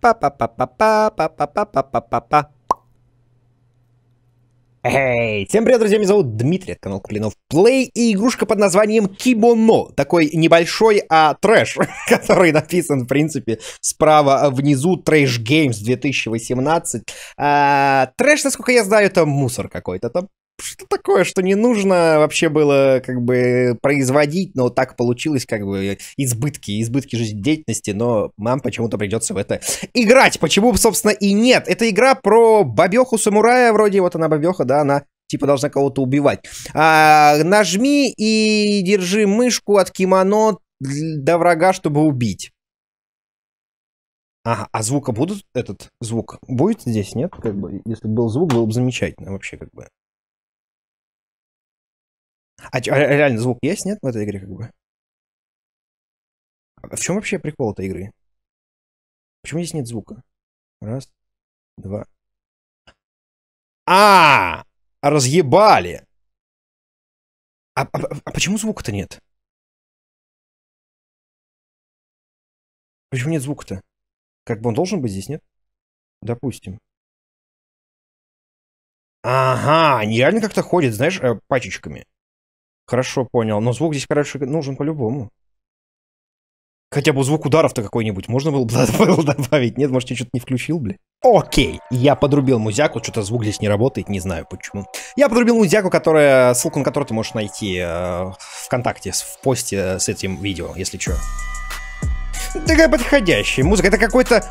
Па-па-па-па-па-па-па-па-па-па-па. Эй, всем привет, друзья, меня зовут Дмитрий, это канал Куплинов Плей и игрушка под названием Кимоно. Такой небольшой, трэш, который написан, в принципе, справа внизу, Trash Games 2018. Трэш, насколько я знаю, это мусор какой-то, там что такое, что не нужно вообще было, как бы, производить, но так получилось, как бы, избытки жизнедеятельности, но нам почему-то придется в это играть. Почему, собственно, и нет? Это игра про бабеху-самурая, вроде, вот она бабеха, да, она, типа, должна кого-то убивать. Нажми и держи мышку от кимоно до врага, чтобы убить. Ага, а звука будут? Этот звук будет здесь, нет? Как бы, если бы был звук, было бы замечательно вообще, как бы. А реально звук есть, нет, в этой игре, как бы? А в чем вообще прикол этой игры? Почему здесь нет звука? Раз, два. Разъебали! А почему звука-то нет? Почему нет звука-то? Как бы он должен быть здесь, нет? Допустим. Ага, они реально как-то ходят, знаешь, пачечками. Хорошо, понял. Но звук здесь, короче, нужен по-любому. Хотя бы звук ударов-то какой-нибудь можно было бы добавить? Нет, может, я что-то не включил, бля? Окей, я подрубил музяку, что-то звук здесь не работает, не знаю почему. Я подрубил музяку, ссылку на которую ты можешь найти ВКонтакте, в посте с этим видео, если что. Такая подходящая музыка, это какой-то...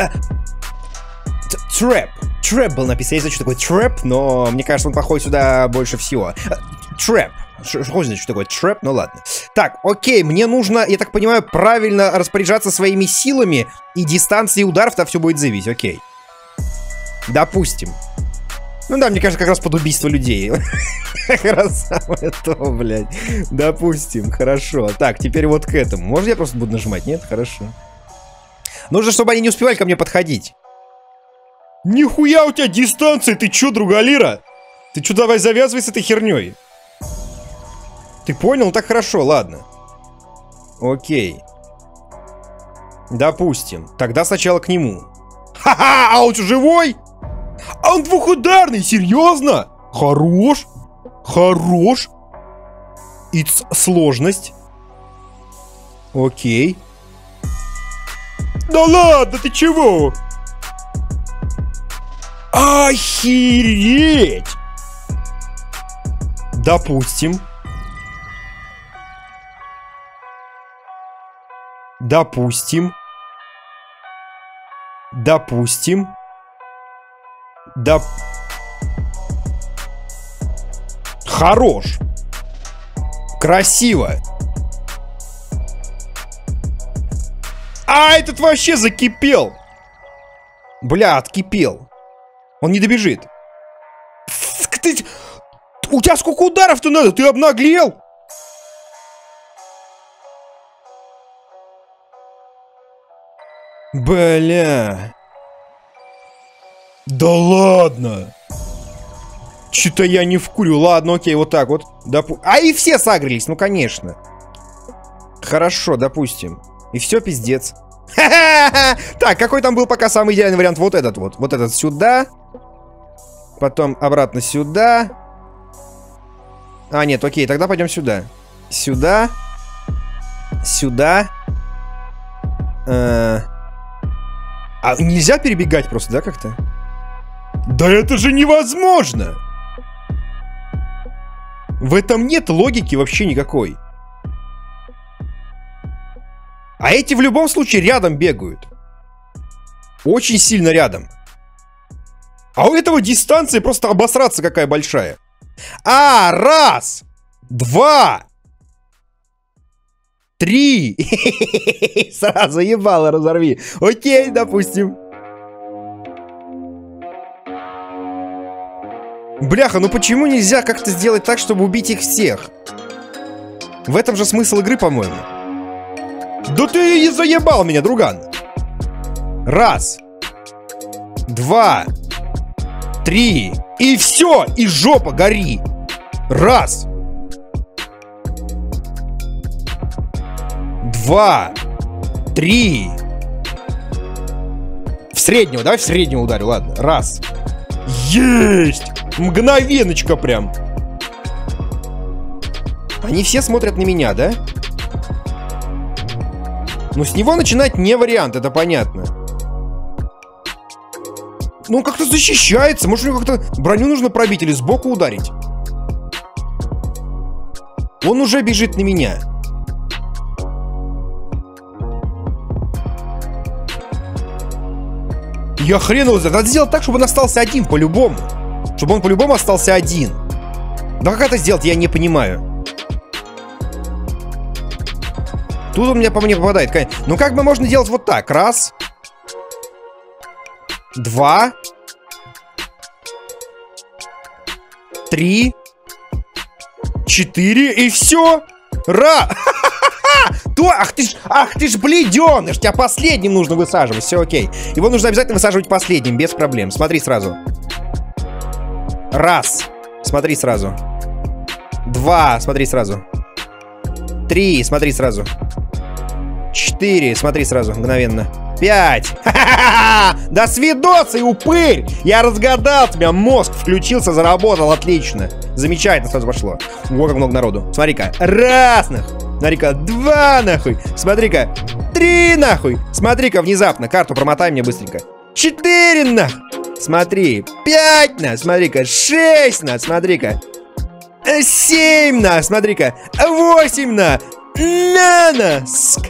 Трэп. Трэп был написан, я не знаю, что такое трэп, но мне кажется, он походит сюда больше всего. Трэп. Что значит, что такое трэп? Ну ладно. Так, окей, мне нужно, я так понимаю, правильно распоряжаться своими силами, и дистанцией ударов-то все будет зависеть, окей. Допустим. Ну да, мне кажется, как раз под убийство людей. Как раз самое то, блядь. Допустим, хорошо. Так, теперь вот к этому. Может, я просто буду нажимать? Нет? Хорошо. Нужно, чтобы они не успевали ко мне подходить. Нихуя у тебя дистанция, ты чё, другалира? Ты чё, давай завязывай с этой херней. Ты понял? Ну так хорошо, ладно. Окей. Допустим. Тогда сначала к нему. Ха-ха! А он что, живой? А он двухударный, серьезно? Хорош. Хорош. И сложность. Окей. Да ладно, ты чего? Охереть! Допустим. Допустим. Допустим. Хорош. Красиво. А этот вообще закипел. Бля, откипел. Он не добежит. У тебя сколько ударов-то надо? Ты обнаглел? Бля. Да ладно. Что-то я не вкурю. Ладно, окей, вот так вот. А и все сагрились, ну конечно. Хорошо, допустим. И все, пиздец. Так, какой там был пока самый идеальный вариант? Вот этот вот. Вот этот сюда. Потом обратно сюда. А, нет, окей, тогда пойдем сюда. Сюда. Сюда. А нельзя перебегать просто, да, как-то? Да это же невозможно! В этом нет логики вообще никакой. А эти в любом случае рядом бегают. Очень сильно рядом. А у этого дистанция просто обосраться какая большая. Раз! Два! Три! Сразу ебало разорви. Окей, допустим. Бляха, ну почему нельзя как-то сделать так, чтобы убить их всех? В этом же смысл игры, по-моему. Да ты заебал меня, друган. Раз. Два. Три. И все, и жопа гори. Раз. Два. Три. среднего, давай в среднего ударю, ладно. Раз. Есть! Мгновеночка прям. Они все смотрят на меня, да? Ну, с него начинать не вариант, это понятно. Ну, он как-то защищается. Может, ему как-то броню нужно пробить или сбоку ударить? Он уже бежит на меня. Я хрен его знает. Надо сделать так, чтобы он остался один по-любому. Чтобы он по-любому остался один. Но как это сделать, я не понимаю. Тут он меня по мне попадает. Ну как бы можно делать вот так. Раз. Два. Три. Четыре. И все. Ах ты ж бледеныш. Тебя последним нужно высаживать. Все окей. Его нужно обязательно высаживать последним. Без проблем. Смотри сразу. Раз. Смотри сразу. Два. Смотри сразу. Три. Смотри сразу. 4, смотри сразу, мгновенно. 5. До свидосы, упырь! Я разгадал тебя, мозг включился, заработал, отлично. Замечательно сразу пошло. О, как много народу. Смотри-ка, раз нахуй. Смотри-ка, 2 нахуй. Смотри-ка, 3 нахуй. Смотри-ка, внезапно, карту промотай мне быстренько. 4 нахуй. Смотри, 5 на, смотри-ка, 6 на, смотри-ка. 7 на, смотри-ка, 8 на. Нанаск.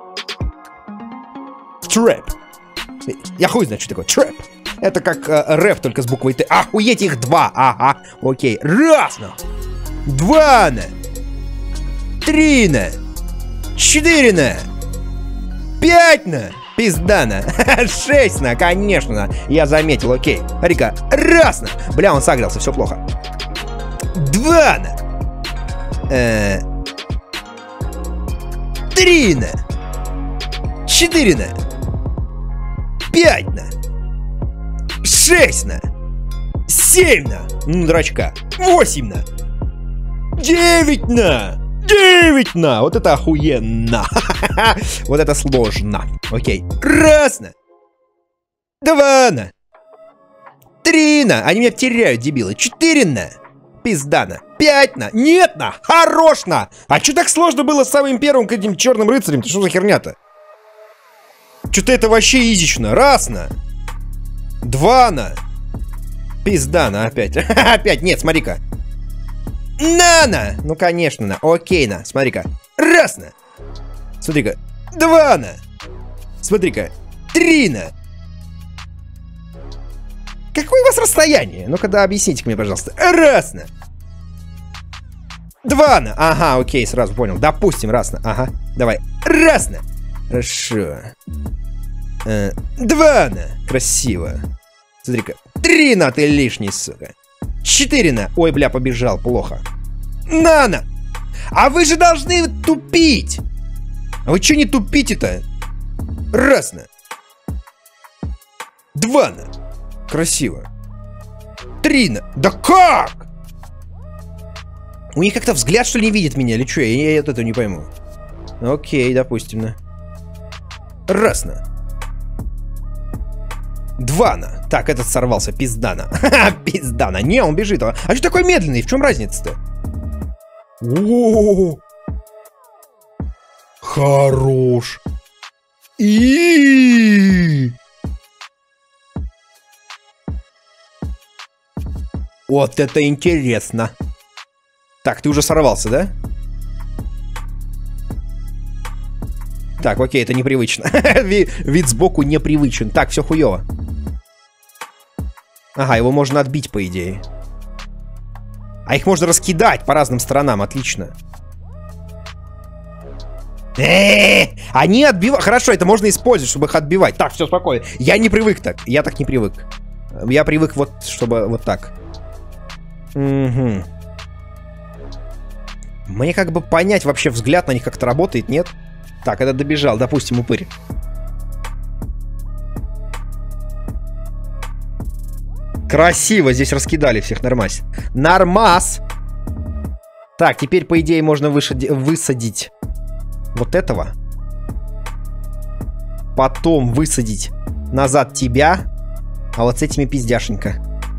Трэп. Я хуй знаю, что такое трэп. Это как рэп, только с буквой Т. Охуеть, их 2. Ага, окей. Раз на. 2 на. 3 на. 4 на. 5 на. Пизда на. 6 на, конечно. Я заметил, окей. Смотри-ка. Раз на. Бля, он согрелся, все плохо. 2 на. 3 на. 4 на. 5 на. 6 на. 7 на. Дурачка. 8 на. 9 на. 9 на. Вот это охуенно. Вот это сложно. Окей. Раз на. 2 на. 3 на. Они меня теряют, дебилы. 4 на. Пизда на. 5 на. Нет на. Хорош на. А что так сложно было с самым первым к этим черным рыцарем? Ты что за херня-то? Что-то это вообще изично. Раз на. 2 на. Пизда на опять. Опять. Нет, смотри-ка. На. Ну, конечно, на. Окей, на. Смотри-ка. Раз на. Смотри-ка. 2 на. Смотри-ка. 3 на. Какое у вас расстояние? Ну-ка, да, объясните мне, пожалуйста. Раз на. 2 на. Ага, окей, сразу понял. Допустим, раз на. Ага. Давай. Раз на. Хорошо. 2 на. Красиво. Смотри-ка. 3 на, ты лишний, сука. 4 на. Ой, бля, побежал. Плохо. На. А вы же должны тупить. А вы что не тупите-то? Раз на. 2 на. Красиво. 3 на. Да как? У них как-то взгляд, что ли, не видит меня, или что? Я от этого не пойму. Окей, допустим, на. Раз на. 2 на. Так, этот сорвался, пиздана. Пиздана. Не, он бежит. А что такой медленный? В чем разница-то? О, хорош. Вот это интересно. Так, ты уже сорвался, да? Так, окей, это непривычно. Вид сбоку непривычен. Так, все хуево. Ага, его можно отбить, по идее. А их можно раскидать по разным сторонам, отлично. Они отбивают. Хорошо, это можно использовать, чтобы их отбивать. Так, все спокойно. Я не привык так. Я так не привык. Я привык вот, чтобы вот так. Угу. Мне как бы понять вообще взгляд на них как-то работает, нет? Так, это добежал, допустим, упырь. Красиво здесь раскидали всех, нормас. Нормас! Так, теперь, по идее, можно высадить вот этого. Потом высадить Назад тебя. А вот с этими пиздяшенька.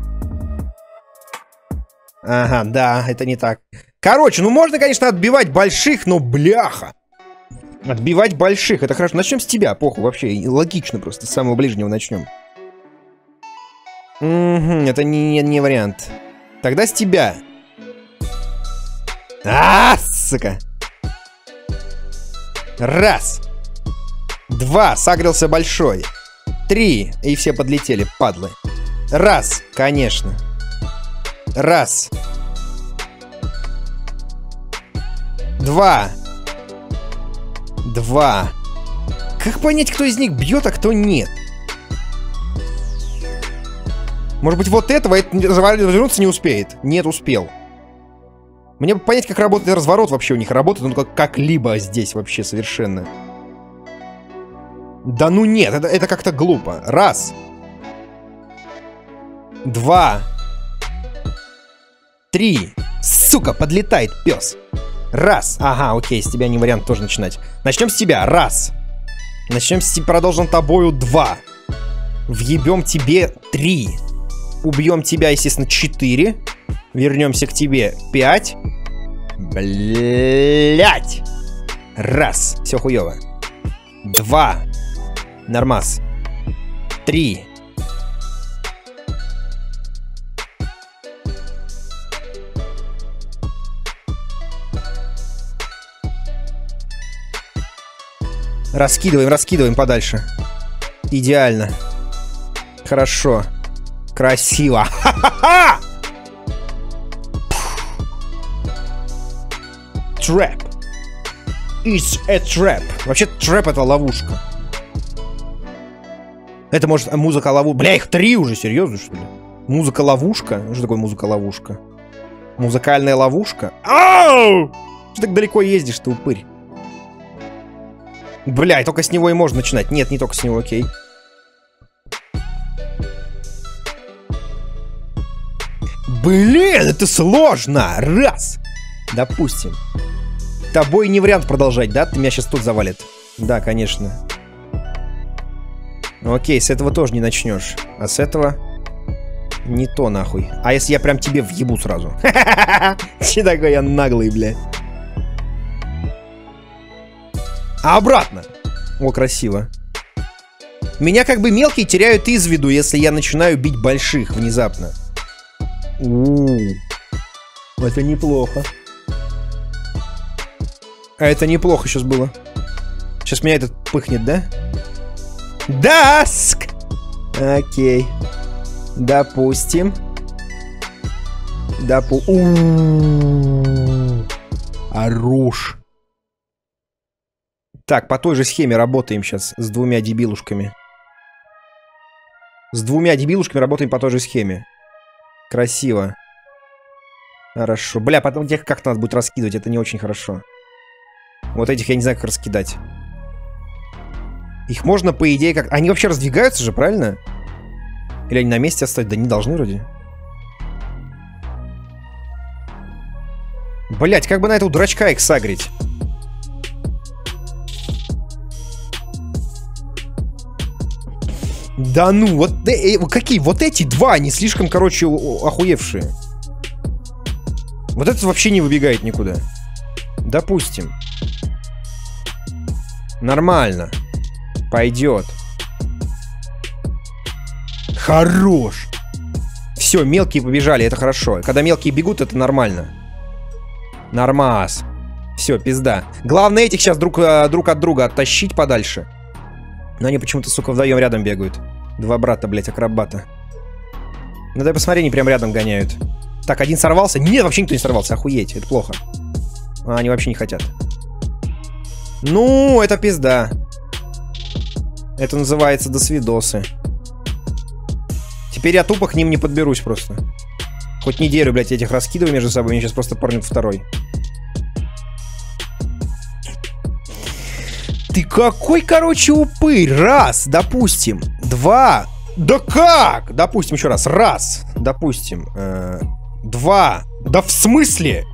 Ага, да, это не так. Короче, ну можно, конечно, отбивать больших, но бляха. Отбивать больших, это хорошо. Начнем с тебя, похуй, вообще. Логично просто, с самого ближнего начнем. Угу, это не вариант. Тогда с тебя. Сука. Раз. Два, сагрился большой. Три, и все подлетели, падлы. Раз, конечно. Раз. Два. Два. Как понять, кто из них бьет, а кто нет? Может быть, вот этого развернуться не успеет? Нет, успел. Мне бы понять, как работает разворот вообще у них. Работает он как-либо здесь вообще совершенно. Да ну нет, это как-то глупо. Раз. Два. Три. Сука, подлетает пес. Раз. Ага, окей, с тебя не вариант тоже начинать. Начнем с тебя. Раз. Начнем с тебя. Продолжим тобою. Два. Въебем тебе. Три. Убьем тебя, естественно, 4. Вернемся к тебе. 5. Блять. Раз. Все хуево. 2. Нормас. 3. Раскидываем, раскидываем подальше. Идеально. Хорошо. Красиво. Ха-ха-ха! Trap. It's a trap. Вообще, трэп — это ловушка. Это может музыка-ловушка. Бля, их 3 уже, серьезно, что ли? Музыка-ловушка? Что такое музыка-ловушка? Музыкальная ловушка? Ау! Что так далеко ездишь, ты упырь? Бля, и только с него и можно начинать. Нет, не только с него, окей. Блин, это сложно! Раз! Допустим. Тобой не вариант продолжать, да? Ты меня сейчас тут завалит. Да, конечно. Окей, с этого тоже не начнешь. А с этого... Не то, нахуй. А если я прям тебе въебу сразу? Че такой я наглый, бля. А обратно. О, красиво. Меня как бы мелкие теряют из виду, если я начинаю бить больших внезапно. Это неплохо. А это неплохо сейчас было. Сейчас меня этот пыхнет, да? Даск! Окей. Допустим. Хорош. Так, по той же схеме работаем сейчас с 2 дебилушками. С 2 дебилушками работаем по той же схеме. Красиво. Хорошо. Бля, потом тех как надо будет раскидывать, это не очень хорошо. Вот этих я не знаю, как раскидать. Их можно, по идее, как... Они вообще раздвигаются же, правильно? Или они на месте остаются? Да не должны вроде. Блять, как бы на этого дурачка их сагрить? Да ну, вот какие? Вот эти 2, они слишком, короче, охуевшие. Вот этот вообще не выбегает никуда. Допустим. Нормально. Пойдет. Хорош. Все, мелкие побежали, это хорошо. Когда мелкие бегут, это нормально. Нормас. Все, пизда. Главное этих сейчас друг от друга оттащить подальше. Но они почему-то, сука, вдвоем рядом бегают. 2 брата, блять, акробата. Ну дай посмотри, они прям рядом гоняют. Так, один сорвался. Нет, вообще никто не сорвался, охуеть, это плохо. А, они вообще не хотят. Ну, это пизда. Это называется досвидосы. Теперь я тупо к ним не подберусь просто. Хоть неделю, блядь, этих раскидываю между собой, мне сейчас просто порнет второй. Ты какой, короче, упырь. Раз, допустим. 2. Да как? Допустим, еще раз. Раз, допустим. 2. Да в смысле?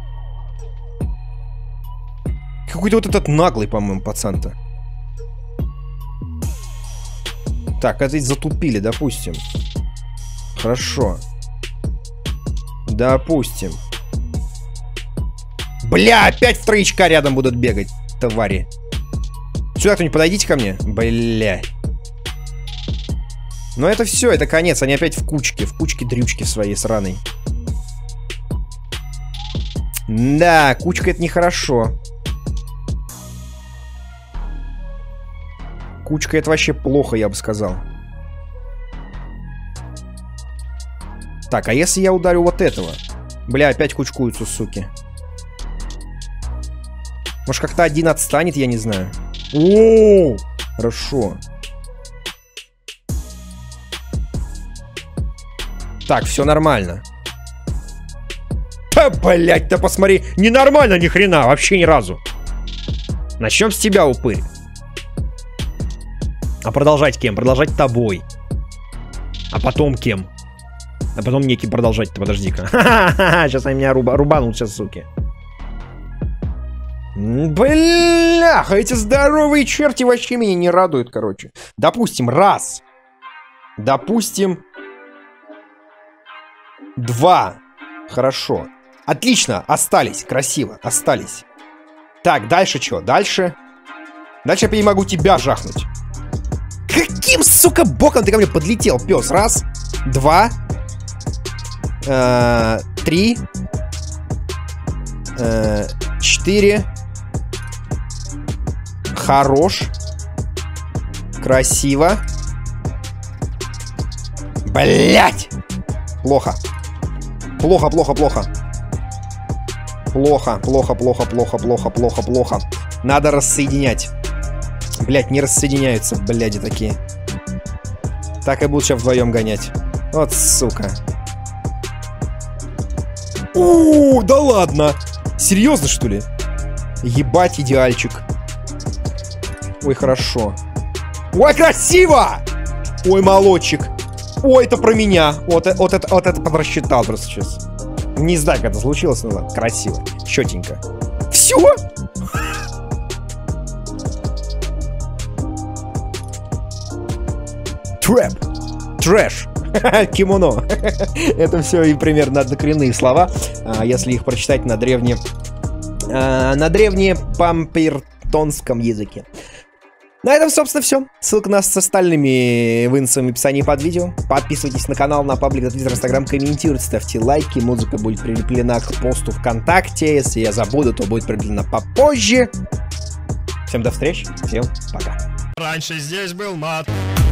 Какой-то вот этот наглый, по-моему, пацан-то. Так, это затупили, допустим. Хорошо. Допустим. Бля, опять в троечка рядом будут бегать, твари. Сюда кто-нибудь подойдите ко мне. Бля. Но это все, это конец. Они опять в кучке дрючки своей сраной. Да, кучка это нехорошо. Кучка это вообще плохо, я бы сказал. Так, а если я ударю вот этого? Бля, опять кучкуются, суки. Может, как-то один отстанет, я не знаю. О, хорошо. Так, все нормально. Блять, да посмотри, ненормально ни хрена, вообще ни разу. Начнем с тебя, упырь. А продолжать кем? Продолжать тобой. А потом кем? А потом некий продолжать-то, подожди-ка. Сейчас они меня рубанут, сейчас, суки. Бляха, эти здоровые черти вообще меня не радуют, короче. Допустим, раз. Допустим, два. Хорошо. Отлично, остались, красиво, остались. Так, дальше что? Дальше я не могу тебя жахнуть. Каким, сука, боком ты ко мне подлетел, пес? Раз, два, 3, 4. Хорош. Красиво. Блять! Плохо. Плохо. Плохо. Надо рассоединять. Блять, не рассоединяются, бляди такие. Так и будут сейчас вдвоем гонять. Вот сука. О, да ладно. Серьезно, что ли? Ебать, идеальчик. Ой, хорошо. Ой, красиво! Ой, молодчик. Ой, это про меня. Вот это подрасчитал просто сейчас. Не знаю, как это случилось, но ладно. Красиво. Четенько. Все? Трэп. Трэш. Кимоно. Это все и примерно однокоренные слова, если их прочитать на древнепампертонском языке. На этом, собственно, все. Ссылка на с остальными выносами в описании под видео. Подписывайтесь на канал, на паблик, на твиттер, инстаграм, комментируйте, ставьте лайки. Музыка будет прикреплена к посту ВКонтакте. Если я забуду, то будет прикреплена попозже. Всем до встречи. Всем пока. Раньше здесь был мат.